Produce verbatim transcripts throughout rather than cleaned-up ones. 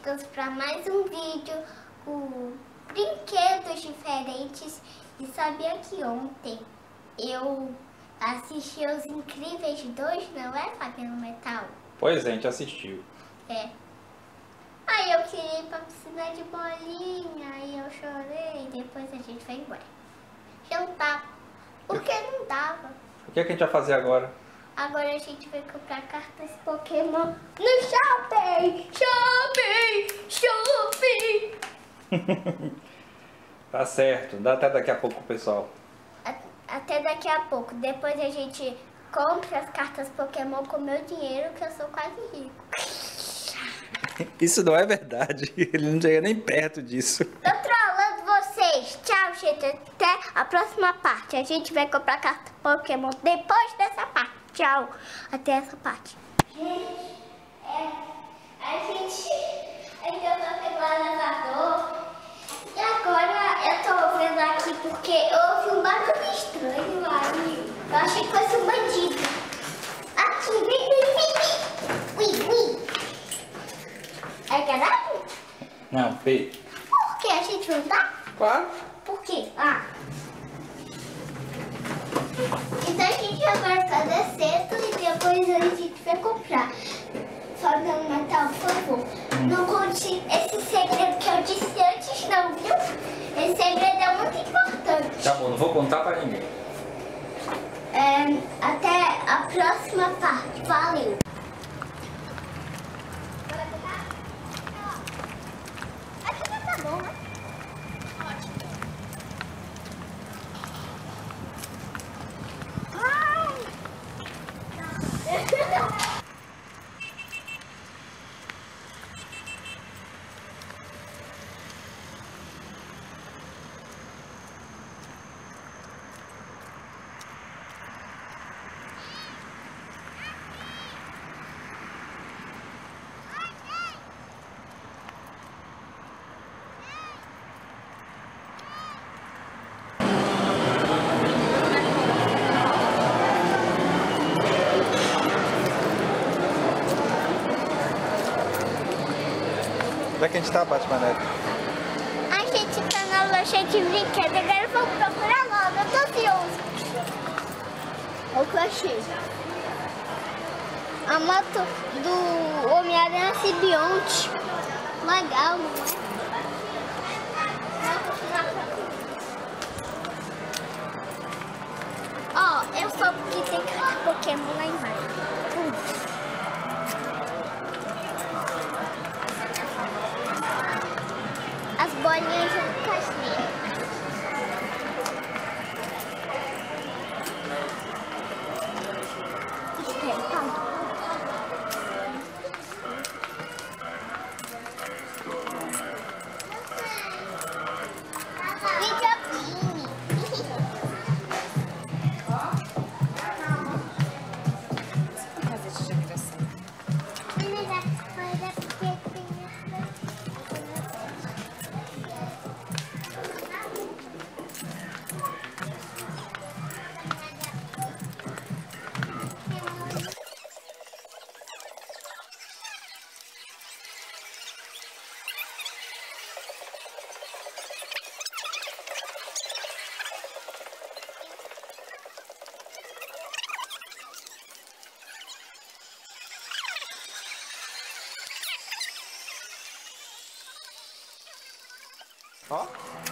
Lucas para mais um vídeo com brinquedos diferentes. E sabia que ontem eu assisti Os Incríveis dois, não é, Fabiano Metal? Pois é, a gente assistiu. É. Aí eu queria ir pra piscina de bolinha, aí eu chorei, depois a gente foi embora. Jantar, porque não dava. O que, é que a gente vai fazer agora? Agora a gente vai comprar cartas Pokémon no shopping! Shopping! Shopping! Tá certo, dá até daqui a pouco, pessoal. Até daqui a pouco. Depois a gente compra as cartas Pokémon com meu dinheiro, que eu sou quase rico. Isso não é verdade. Ele não chega nem perto disso. Tô trolando vocês. Tchau, gente. Até a próxima parte. A gente vai comprar carta Pokémon depois dessa parte. Tchau. Até essa parte. Gente, é, a gente... A gente tá pegando elevador. E agora eu tô vendo aqui porque eu ouvi um barulho estranho aí. Eu achei que fosse um bandido. Aqui, vem, vem, vem, vem. Ui, ui. É garagem? Não, P. Por que a gente não tá? Claro. Por quê? Ah. Então a gente agora tá descendo e depois a gente vai comprar. Fabiano Metal, por favor. Hum. Não conte esse segredo que eu disse antes, não, viu? Esse segredo é muito importante. Tá bom, não vou contar pra ninguém. É, até a próxima parte. Valeu. Aqui já tá bom, né? Ótimo. Onde é que a gente tá, Batman Neto? A gente tá na loja de brinquedo, agora eu vou procurar logo, eu tô ansioso. Olha o que eu achei. A moto do Homem-Aranha Simbionte. Legal, não é? Ó, eu só porque tem carta Pokémon lá embaixo. Hum. As bolinhas de castanha. Espera, calma. Videogame. Casa de decoração. Mas a coisa porque tem Ó.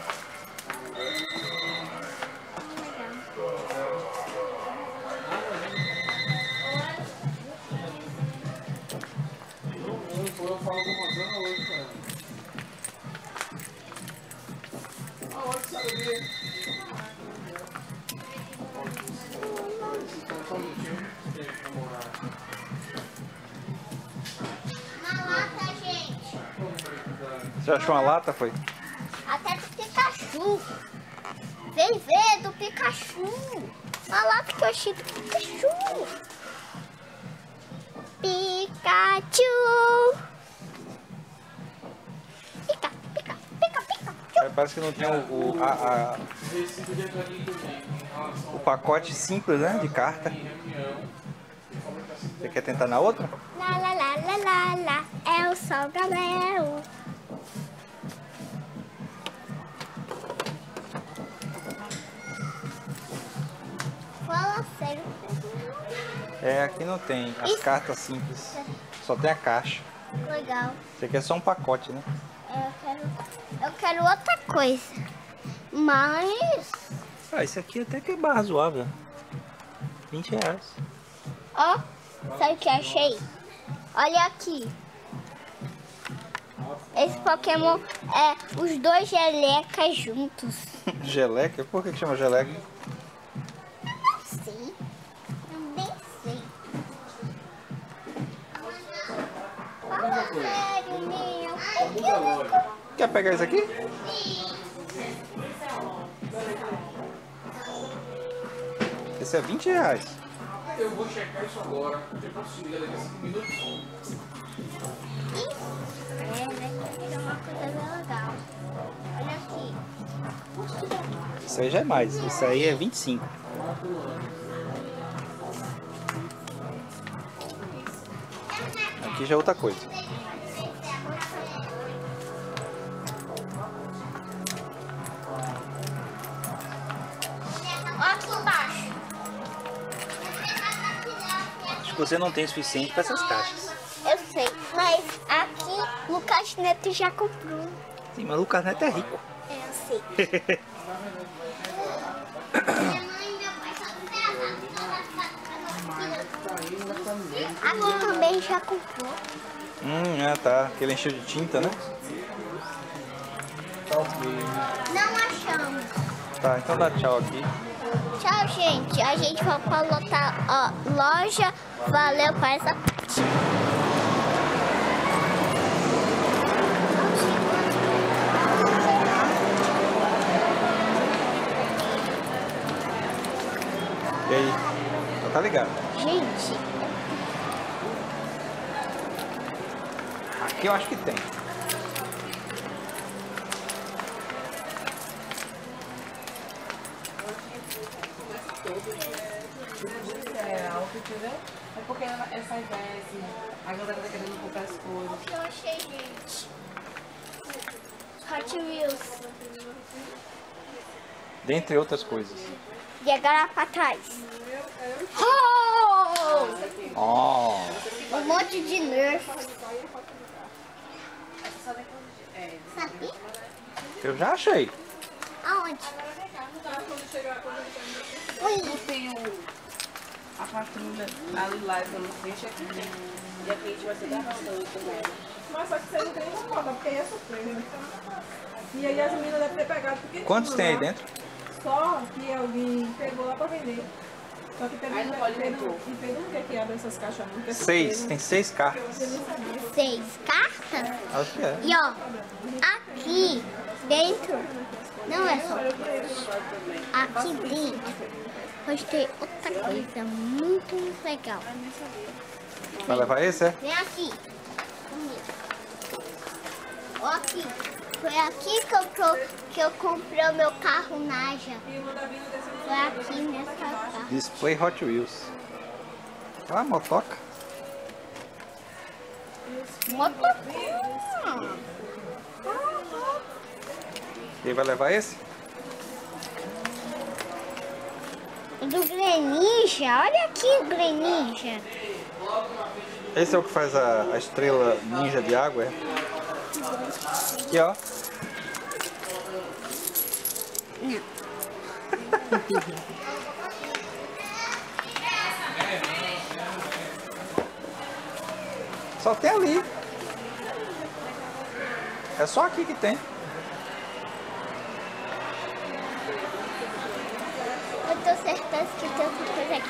Eu falo com uma zona hoje, cara. A hora que sabia. Só um minutinho. uma lata, gente. Você achou uma lata, foi? Até do Pikachu. Vem ver do Pikachu. Uma lata que eu achei do Pikachu. Pikachu. Pica, pica, pica, pica. É, parece que não tem o, o, a, a, o pacote simples, né, de carta. Você quer tentar na outra? Lá, lá, lá, lá, lá, lá. É o Sol Gabriel. Fala sério. É, aqui não tem. As Isso. cartas simples. Só tem a caixa. Legal. Você quer só um pacote, né? Eu quero, eu quero outra coisa. Mas, Ah, esse aqui até que é razoável. vinte reais. ó, sabe o que eu achei? Olha aqui. Esse Pokémon é os dois gelecas juntos. Geleca? Por que que chama geleca? Não sei. Também sei. Fala sério, Leon. Por que eu não... Quer pegar esse aqui? Esse é vinte reais. Eu vou checar isso agora. Depois se liga daqui a cinco minutos. É, vai ter uma coisa legal. Olha aqui. Isso aí já é mais. Isso aí é vinte e cinco. Aqui já é outra coisa. Ó, aqui embaixo. Acho que você não tem o suficiente para essas caixas. Eu sei, mas aqui Lucas Neto já comprou. Sim, mas o Lucas Neto é rico. É, eu sei. Aqui também já comprou. Hum, ah tá. Aquele encheu de tinta, né? Não achamos. Tá, então dá tchau aqui. Tchau, gente. A gente vai para lotar ó, loja. Valeu para essa parte. E aí? Então tá ligado. Gente, Aqui eu acho que tem. É, algo, entendeu? É porque ela- essa ideia, assim, a galera tá querendo comprar as coisas. o que eu achei, gente? Hot Wheels. Dentre outras coisas. E agora para trás. Oh! Ó, Um monte de Nerf. Sabia? eu já achei. Aonde? Oi. Tem o, a patrulha, a Lilás, eu não sei, aqui. E aqui a gente vai ser gravador também. Mas só que você não tem escola, porque aí é surpresa. Né? E aí as meninas devem ter pegado. Porque Quantos tinha tem aí lá, dentro? Só que alguém pegou lá pra vender. Só que teve Aí um não pode teve um- vender. e teve um que que abre essas caixas não. que é Seis. surpresa. Tem seis cartas. Eu nem sabia. Seis cartas. Acho que é. E ó, aqui dentro, não é só. Aqui dentro, hoje tem outra coisa muito legal. Vai levar esse, é? Vem aqui. Comigo. Ó aqui. Foi aqui que eu, pro- que eu comprei o meu carro Naja. Foi aqui nessa casa. Display Hot Wheels. Ah, motoca. Motocicleta. Quem vai levar esse? Do Greninja. Olha aqui o Greninja. Esse é o que faz a, a estrela ninja de água, é? Aqui, ó. Só tem ali. É só aqui que tem. Eu tô certeza que tem outra coisa aqui.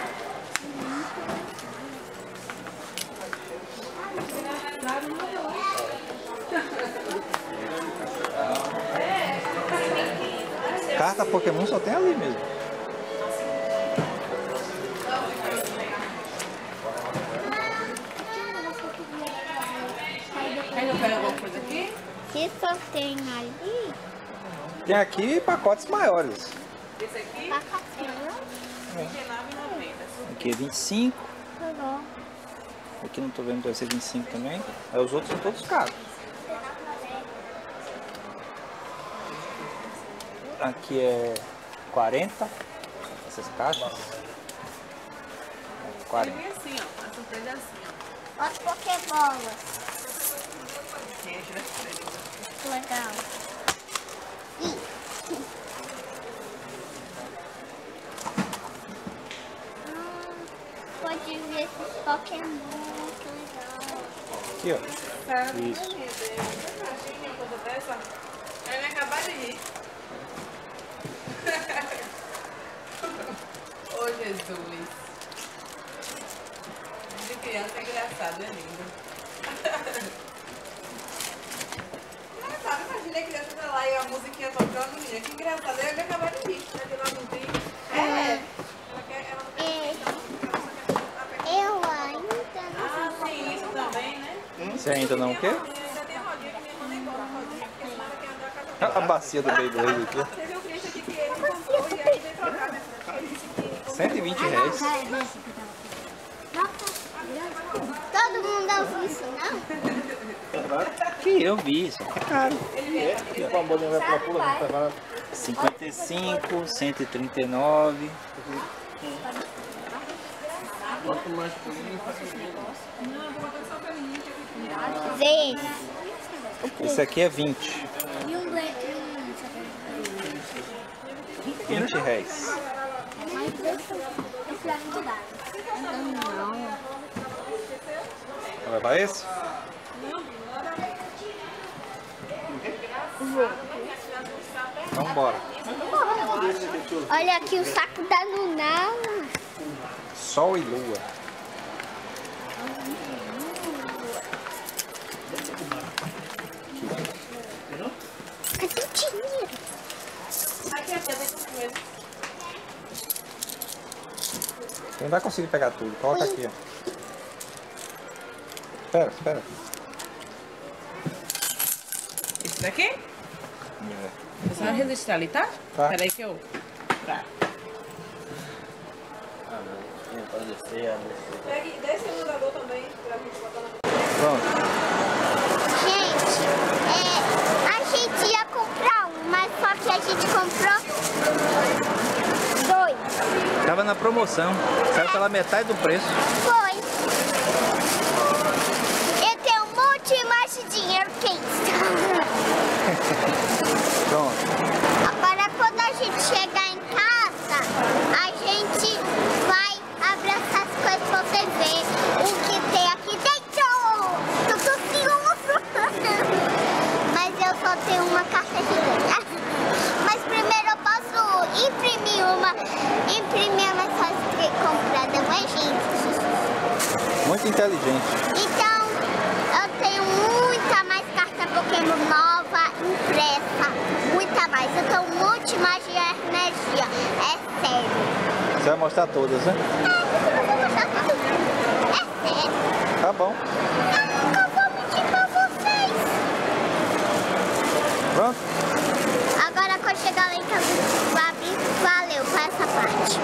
Carta Pokémon só tem ali mesmo. Aí não pega alguma coisa aqui? Se só tem ali, Tem aqui pacotes maiores. Esse aqui, pacotinho. vinte e nove reais e noventa. Aqui é vinte e cinco. Tá bom. Aqui não tô vendo, deve ser vinte e cinco também. Aí os outros são todos caros. Aqui é quarenta. Essas caixas. quarenta. É assim, ó. A surpresa é assim, ó. As pokebolas. Gente, vai ser Legal. Ih. Ah, pode ver esses Pokémon, que legal. Aqui, ó. Sabe, Isso. meu Deus. Você imagina uma coisa dessa? Aí vai acabar de rir. Ô, Jesus. De criança é engraçado, é lindo. Engraçado, imagina a criança tá lá e a musiquinha tocando, menina. Que engraçado. Eu ia acabar de rir. Vai de lá no vídeo. É. Ela quer, ela não quer. É, eu ainda não. Ah, sim, isso também, né? Você ainda não quer? Ainda tem a rodinha que minha irmã nem gosta de rodinha, porque senão ela quer andar com a casa. A bacia do Beyblade aqui. Teve um cliente aqui que ele comprou e aí veio trocar, né? Porque ele disse que... cento e vinte reais. Todo mundo ouviu isso, não? Que eu vi isso. É caro. cinquenta e cinco, cento e trinta e nove. Quanto mais pequenininho, faz o Não, vou botar só pra mim. Vê. Esse aqui é vinte. E um leite. vinte reais. Não. Vai levar esse? Então bora. Olha aqui o saco da Luna. Sol e lua. Cadê o dinheiro? Aqui até tem que comer. Você não vai conseguir pegar tudo. Coloca aqui, ó. Espera, espera. Esse daqui? É. Você vai registrar ali, tá? Tá. Peraí que eu... Tá. Pegue, desce o mandador também, pra gente botar na... Pronto. Gente, é, a gente ia comprar um, mas só que a gente comprou dois. Tava na promoção. Saiu pela metade do preço. Foi. Eu tenho muito mais de dinheiro que isso. Pronto. Agora, quando a gente chegar em casa, a gente vai abrir essas coisas pra você ver o que tem aqui dentro. Tô ansioso. Mas eu só tenho uma carta gigante. Mas primeiro eu posso imprimir uma. Imprimir mais fácil que comprar, não é, gente? Muito inteligente. Então, eu tenho muita mais carta Pokémon nova impressa. Muita mais. Eu tenho um monte mais de energia. É sério. Você vai mostrar todas, né? É, eu vou mostrar tudo. É sério. Tá bom. Eu vou mentir pra vocês. Pronto? Agora, quando chegar lá em casa, vou abrir. Valeu por essa parte.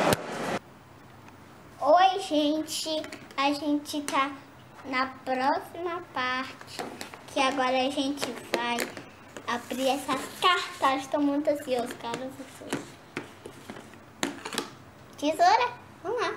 Oi, gente. A gente tá na próxima parte. Que agora a gente vai abrir essas cartas. Estou muito ansiosa, cara. Tesoura? Vamos lá.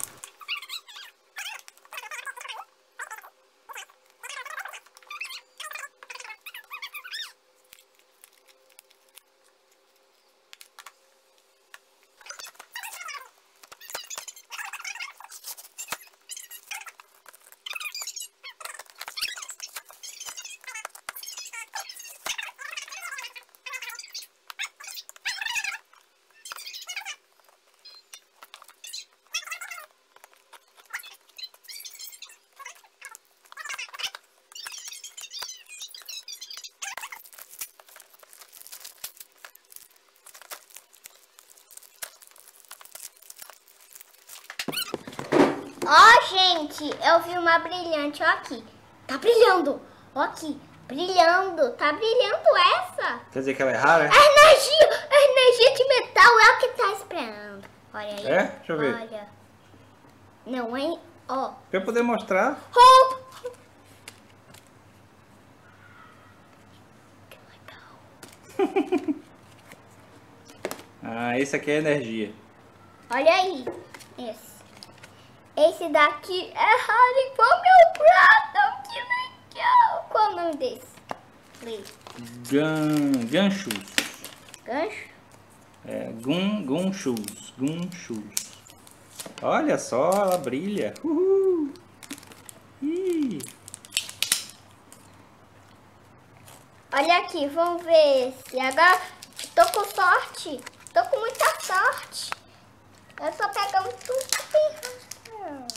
Ó, gente, eu vi uma brilhante, ó aqui. Tá brilhando, ó aqui, brilhando, tá brilhando essa. Quer dizer que ela é rara? A energia, a energia de metal é o que tá esperando. Olha aí. É? Deixa eu ver. Olha. Não, é, Ó. Pra eu poder mostrar. Oh. Ah, esse aqui é energia. Olha aí. Esse. Esse daqui é raro igual meu prato. Que legal. Qual o nome desse? Lê. Gan... Ganchos. Gancho? É, gun, gunchos. Gunchos. Olha só, ela brilha. Uhul. Ih. Olha aqui, vamos ver esse. Agora tô com sorte. Tô com muita sorte. Eu só pegando tudo que tem.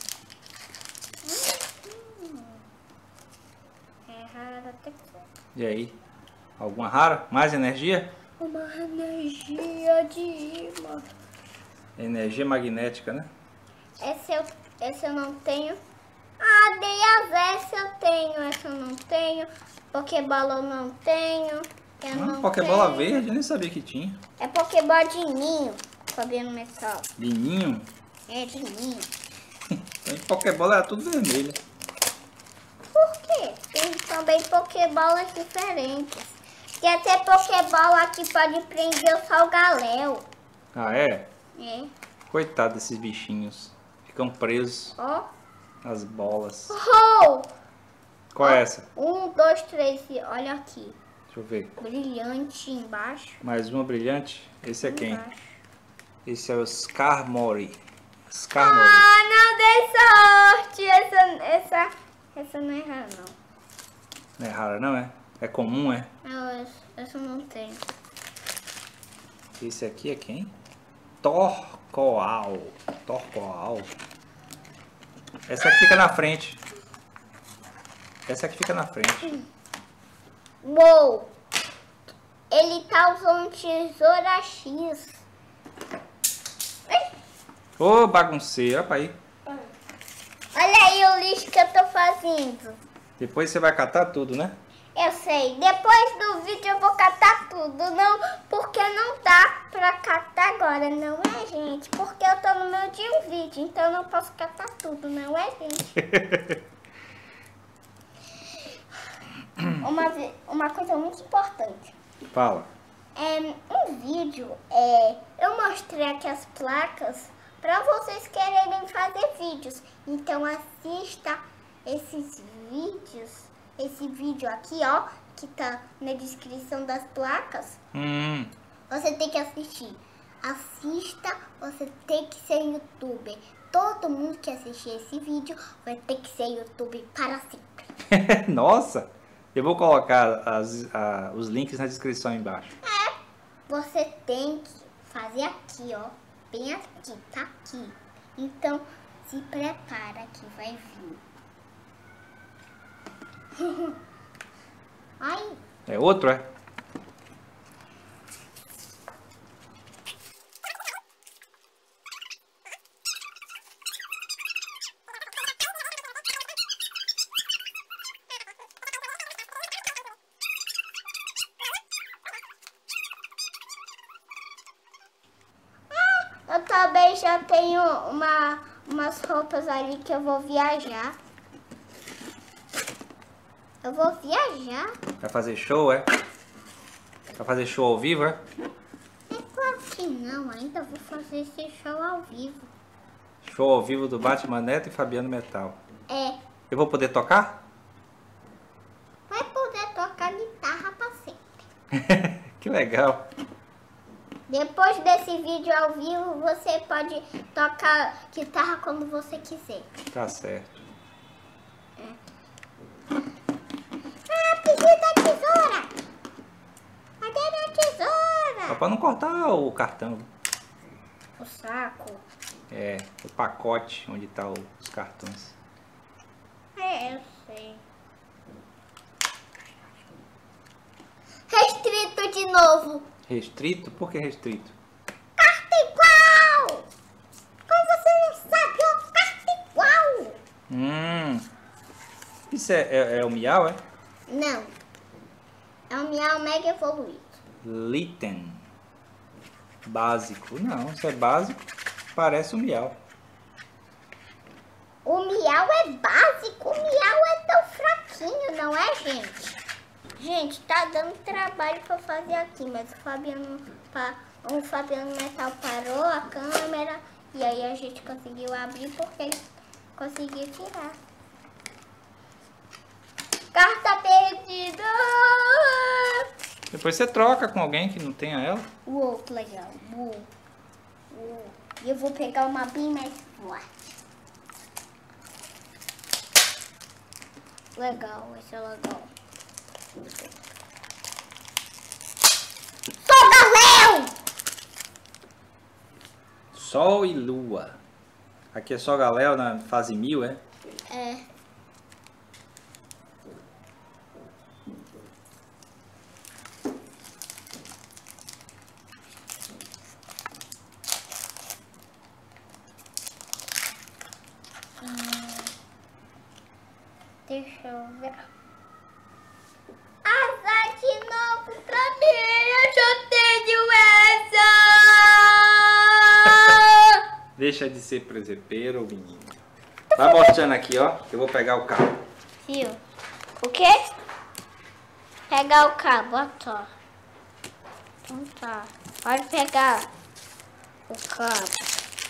Hum. É raro até que. E aí? Alguma rara? Mais energia? Uma energia de imã. Energia magnética, né? Esse eu, esse eu não tenho. Ah, dei as essa eu tenho. Essa eu não tenho. Pokébola eu não tenho. Eu Ah, não Pokébola tenho. verde, eu nem sabia que tinha. É Pokébola de ninho. Fabiano Metal. Lininho. É de ninho. Tem Pokébola era tudo vermelho. Por quê? Tem também Pokébolas diferentes. Tem até Pokébola que pode prender o Salgaléu. Ah, é? É. Coitado desses bichinhos. Ficam presos Ó. nas bolas. Oh! Qual é essa? Um, dois, três. E olha aqui. Deixa eu ver. Brilhante embaixo. Mais uma brilhante. Esse é quem? Embaixo. Esse é o Skarmory. Skarmory. Ah, não dei sorte. Essa, essa, essa não é rara, não. Não é rara, não é? É comum, é? Não, essa, essa eu não tem. Esse aqui é quem? Torkoal. Torkoal. Essa aqui fica na frente. Essa aqui fica na frente. Uou! Ele tá usando tesoura X. Ô, bagunceiro. Olha aí. Olha aí o lixo que eu tô fazendo. Depois você vai catar tudo, né? Eu sei. Depois do vídeo eu vou catar tudo. Não, porque não dá pra catar agora, não é, gente? Porque eu tô no meio de um vídeo, então eu não posso catar tudo, não é, gente? Uma, ve- uma coisa muito importante. Fala. É, um vídeo, é, eu mostrei aqui as placas para vocês quererem fazer vídeos. Então assista esses vídeos, esse vídeo aqui, ó, que tá na descrição das placas. Hum. Você tem que assistir. Assista, você tem que ser youtuber. Todo mundo que assistir esse vídeo vai ter que ser youtuber para sempre. Nossa. Eu vou colocar as, a, os links na descrição embaixo. É, você tem que fazer aqui, ó. Bem aqui, tá aqui. Então, se prepara que vai vir. Ai, É outro, é? eu também já tenho uma, umas roupas ali que eu vou viajar. Eu vou viajar. Vai fazer show, é? Vai fazer show ao vivo, é? É claro que não, ainda vou fazer esse show ao vivo. Show ao vivo do Batman Neto e Fabiano Metal. É, Eu vou poder tocar? vai poder tocar guitarra pra sempre. Que legal. Depois desse vídeo ao vivo, você pode tocar guitarra quando você quiser. Tá certo. Ah, pedi da tesoura! Cadê minha Só tesoura? pra não cortar o cartão. O saco. É, o pacote onde tá o- os cartões. É, eu sei. Restrito de novo. Restrito? Por que restrito? Carta igual! Como você não sabe, ó, carta igual! Hum. Isso é, é, é o miau, é? Não. É um miau mega evoluído. Litten. Básico. Não, isso é básico. Parece um miau. O miau é básico, o miau é tão fraquinho, não é, gente? Gente, tá dando trabalho pra fazer aqui, mas o Fabiano, o Fabiano Metal parou a câmera e aí a gente conseguiu abrir porque ele conseguiu tirar. Carta perdida! Depois você troca com alguém que não tenha ela. Uou, que legal. Uou. Uou. E eu vou pegar uma bem mais forte. Legal, esse é legal. Sol, Sol e Lua. Aqui é só Galéu na fase mil, é? É. Hum. Deixa eu ver. Azar de novo pra mim. Eu já tenho essa. Deixa de ser presepeiro, menino. Vai mostrando aqui, ó. Que eu vou pegar o cabo. Viu? O quê? Pegar o cabo, ó, só. Então tá. Pode pegar o cabo.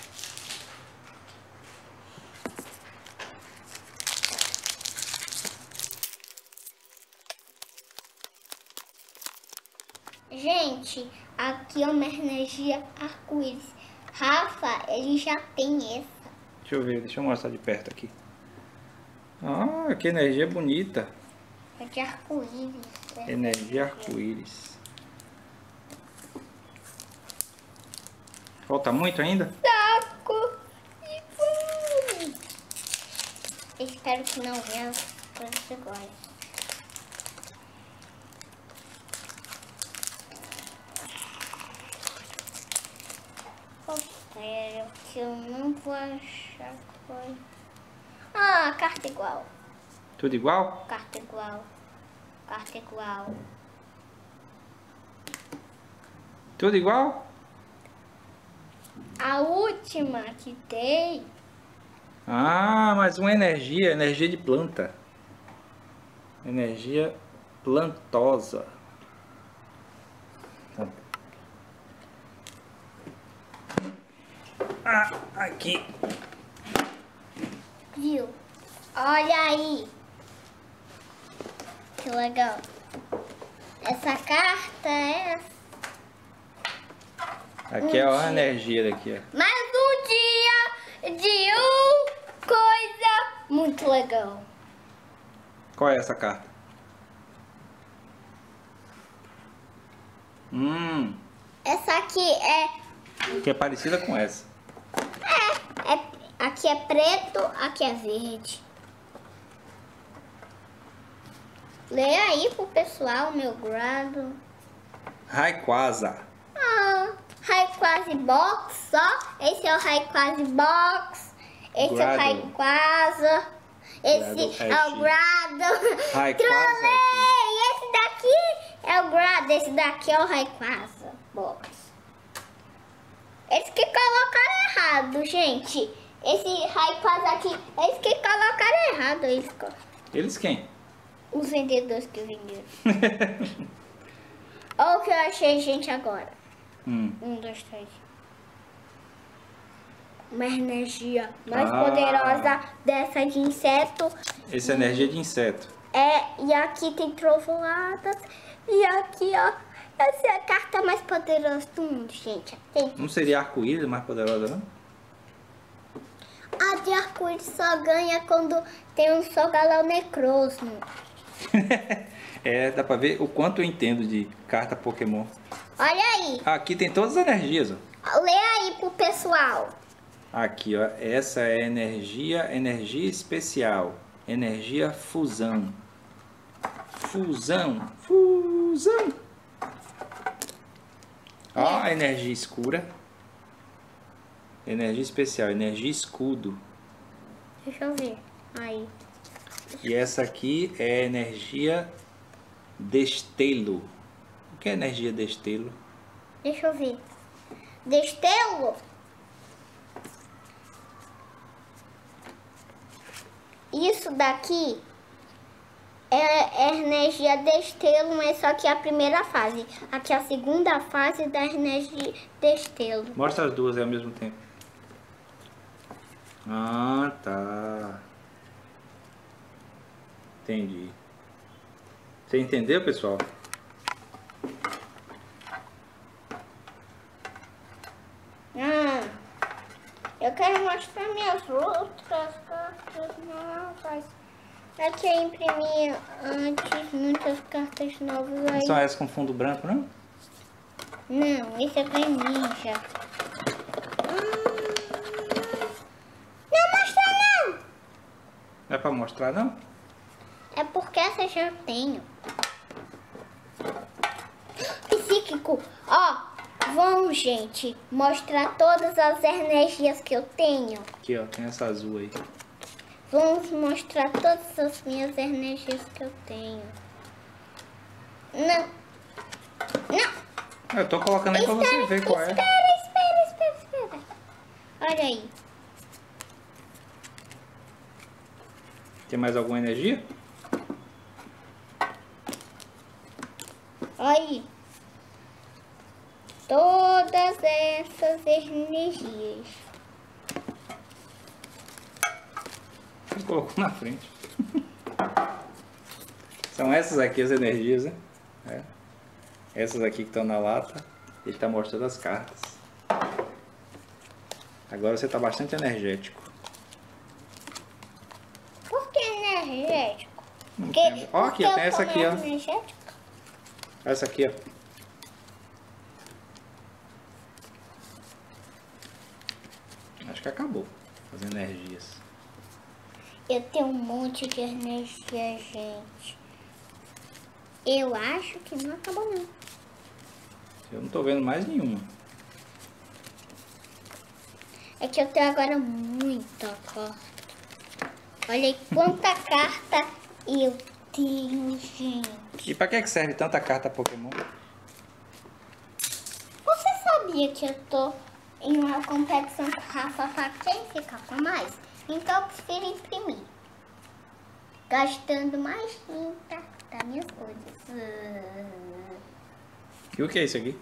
Gente, aqui é uma energia arco-íris. Rafa, ele já tem essa. Deixa eu ver, deixa eu mostrar de perto aqui. Ah, que energia bonita. É de arco-íris. É. Energia arco-íris. Falta muito ainda? Saco de fome. Espero que não venha as coisas iguais. Sério, que eu não vou achar coisa. Ah, carta igual. Tudo igual? Carta igual. Carta igual. Tudo igual? A última que tem. Ah, mais uma energia, energia de planta. Energia plantosa. Ah, aqui. Viu? Olha aí. Que legal. Essa carta é... Aqui é a energia daqui, ó. mais um dia de uma coisa muito legal. Qual é essa carta? Hum, Essa aqui é... que é parecida com essa. É, é, aqui é preto, aqui é verde. Lê aí pro pessoal, meu grado. Rayquaza. Ah, Rayquaza Box, ó. Esse é o Rayquaza Box. Esse Grado. é o Rayquaza. Esse Grado é o Ash. Grado. Rayquaza Trolei! Esse daqui é o Grado. Esse daqui é o Rayquaza Box. Eles que colocaram errado, gente. Esse Rayquaza aqui, eles que colocaram errado. Eles, co- Eles quem? os vendedores que venderam. Olha o que eu achei, gente, agora. Hum. Um, dois, três. Uma energia mais Ah. poderosa dessa de inseto. Essa é energia de inseto. É, e aqui tem trovoadas. E aqui, ó. Essa é a carta mais poderosa do mundo, gente. Tem. Não seria arco-íris mais poderosa, não? A de arco-íris só ganha quando tem um Solgaleo necrosmo. É, dá pra ver o quanto eu entendo de carta Pokémon. Olha aí. Aqui tem todas as energias, ó. Lê aí pro pessoal. Aqui, ó. Essa é energia, energia especial. Energia fusão. Fusão. Fusão. Ó, a energia escura. Energia especial, energia escudo. Deixa eu ver. Aí. E essa aqui é energia destelo. O que é energia destelo? Deixa eu ver. Destelo? Isso daqui é, é energia destelo, mas só que é a primeira fase. Aqui é a segunda fase da energia destelo. Mostra as duas aí ao mesmo tempo. Ah, tá. Entendi. Você entendeu, pessoal? Ah, eu quero mostrar minhas outras cartas novas. Aqui eu imprimi antes muitas cartas novas aí. São essas com fundo branco, não? Não, esse é da ninja. Não mostra não! Não é pra mostrar, não? É porque essa eu já tenho. Psíquico, ó, vamos, gente, mostrar todas as energias que eu tenho. Aqui, ó, tem essa azul aí. Vamos mostrar todas as minhas energias que eu tenho. Não. Não. Eu tô colocando aí pra você ver qual é. Espera, espera, espera, espera. Olha aí. Tem mais alguma energia? Olha aí. Todas essas energias. Você colocou na frente. São essas aqui as energias, né? É. Essas aqui que estão na lata. Ele está mostrando as cartas. Agora você está bastante energético. Por que energético? Não Porque, tem- Ó, aqui, porque tem eu essa tô aqui, ó. mais energética? Essa aqui, ó. Acho que acabou as energias. Eu tenho um monte de energia, gente. Eu acho que não acabou, não. Eu não tô vendo mais nenhuma. É que eu tenho agora muita carta. Olha aí quanta carta eu tenho, gente. E pra que que serve tanta carta Pokémon? Você sabia que eu tô em uma competição com Rafa pra quem ficar com mais? Então eu prefiro imprimir. Gastando mais tinta das minhas coisas. E o que é isso aqui?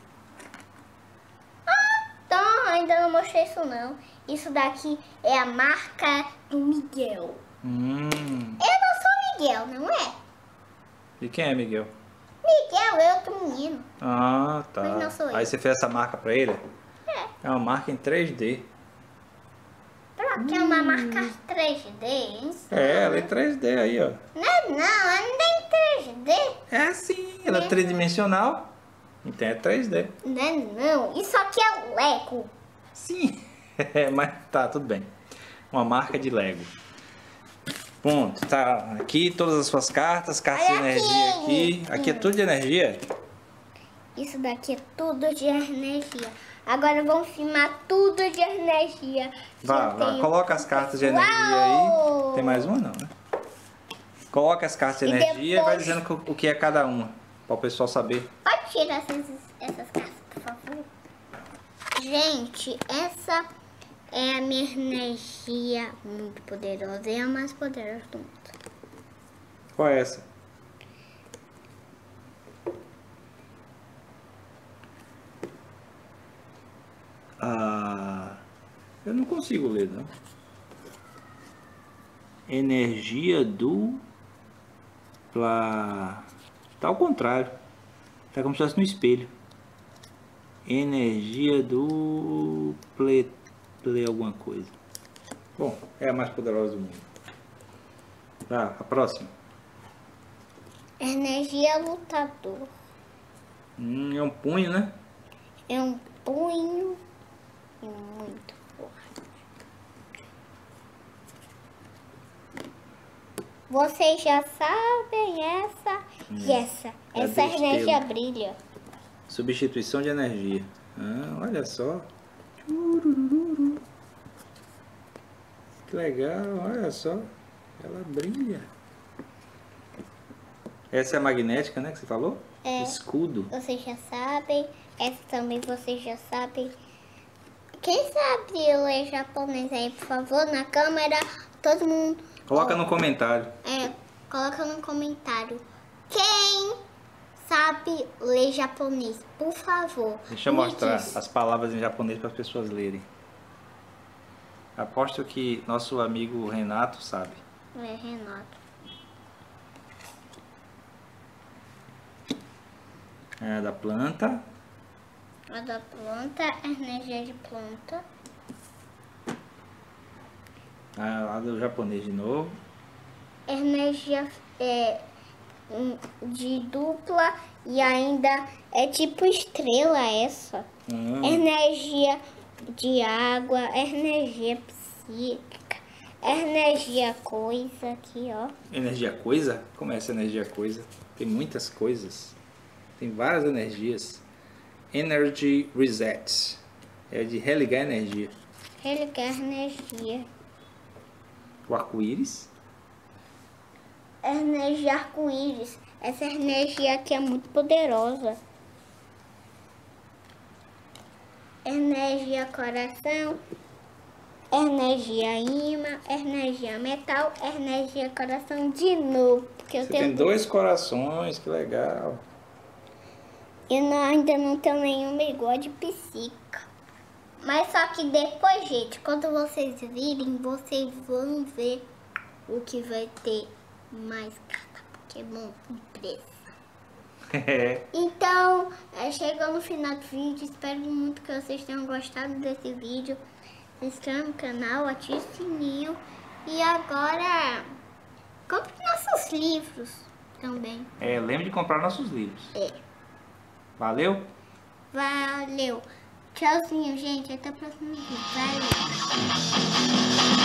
Então, ainda não mostrei isso não. Isso daqui é a marca do Miguel. Hum. Eu não sou Miguel, não é? E quem é Miguel? Miguel é outro menino. Ah, tá. Mas não sou eu. Aí você fez essa marca pra ele? É. É uma marca em três D. Pra que é uma marca três D, hein? É, ela é três D aí, ó. Não, é não, ela não tem três D. É sim, ela é tridimensional. Então é três D. Não é não, isso aqui é Lego. Sim, é, mas tá, tudo bem. Uma marca de Lego. Pronto, tá aqui todas as suas cartas, cartas de Olha aqui. energia aqui. Aqui é tudo de energia? Isso daqui é tudo de energia. Agora vamos filmar tudo de energia. que Vá, eu vá, tenho. coloca as cartas de energia Uau! aí. Tem mais uma não, né? Coloca as cartas de E energia e vai depois- dizendo o que é cada uma. Para o pessoal saber. Pode tirar essas, essas cartas, por favor. Gente, essa é a minha energia muito poderosa. É a mais poderosa do mundo. Qual é essa? Ah, eu não consigo ler, não. Energia do... Pla... Tá ao contrário. Tá como se fosse no espelho. Energia do... Ple... Ple alguma coisa. Bom, é a mais poderosa do mundo. Tá, a próxima. Energia lutador. Hum, é um punho, né? É um punho muito forte. Vocês já sabem essa e essa. É Essa destelo. energia brilha. Substituição de energia. Ah, olha só. Tchurururu. Que legal, olha só. Ela brilha. Essa é a magnética, né, que você falou? É. Escudo. Vocês já sabem. Essa também vocês já sabem. Quem sabe ler japonês aí, por favor, na câmera, todo mundo. Coloca no comentário. É, coloca no comentário. Quem sabe ler japonês, por favor. Deixa eu me mostrar diz. as palavras em japonês para as pessoas lerem. Aposto que nosso amigo Renato sabe. É, Renato. É da planta. A da planta, a energia de planta. Ah, lá do japonês de novo. Energia é, hum, de dupla e ainda é tipo estrela essa. Hum. Energia de água, energia psíquica, energia coisa aqui, ó. Energia coisa? Como é essa energia coisa? Tem muitas coisas. Tem várias energias. Energy Reset. É de religar energia. Religar energia. O arco-íris. Energia arco-íris. Essa energia aqui é muito poderosa. Energia coração. Energia ímã. Energia metal. Energia coração de novo. Porque eu Você tenho tem dois corações, que legal. Eu não- ainda não tenho nenhuma igual de psíquica. Mas só que depois, gente, quando vocês virem, vocês vão ver o que vai ter mais carta Pokémon impressa. Então, é, chegou no final do vídeo. Espero muito que vocês tenham gostado desse vídeo. Se inscreva no canal, ative o sininho. E agora, compre nossos livros também. É, lembre de comprar nossos livros. É. Valeu? Valeu. Tchauzinho, gente. Até o próximo vídeo. Valeu.